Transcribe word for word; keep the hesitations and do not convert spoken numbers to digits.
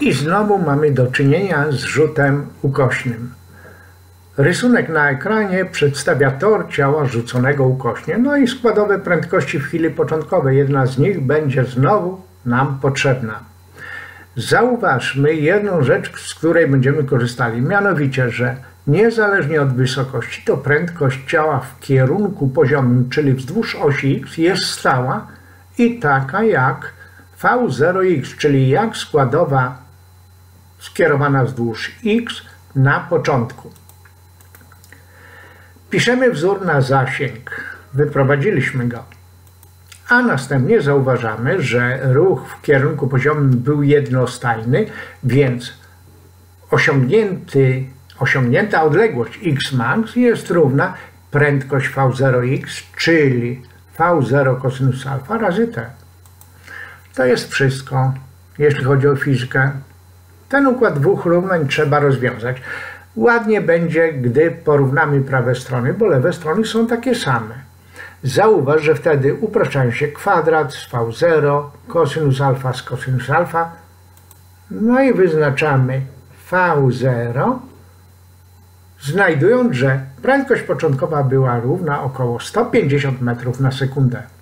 I znowu mamy do czynienia z rzutem ukośnym. Rysunek na ekranie przedstawia tor ciała rzuconego ukośnie, no i składowe prędkości w chwili początkowej. Jedna z nich będzie znowu nam potrzebna. Zauważmy jedną rzecz, z której będziemy korzystali, mianowicie, że niezależnie od wysokości, to prędkość ciała w kierunku poziomym, czyli wzdłuż osi X, jest stała i taka jak V zero X, czyli jak składowa skierowana wzdłuż X na początku. Piszemy wzór na zasięg, wyprowadziliśmy go, a następnie zauważamy, że ruch w kierunku poziomym był jednostajny, więc osiągnięty, osiągnięta odległość Xmax jest równa prędkość V zero X, czyli V zero cosinus alfa razy T. To jest wszystko, jeśli chodzi o fizykę. Ten układ dwóch równań trzeba rozwiązać. Ładnie będzie, gdy porównamy prawe strony, bo lewe strony są takie same. Zauważ, że wtedy upraszczają się kwadrat z V zero, cosinus alfa z cosinus alfa. No i wyznaczamy V zero, znajdując, że prędkość początkowa była równa około sto pięćdziesiąt metrów na sekundę.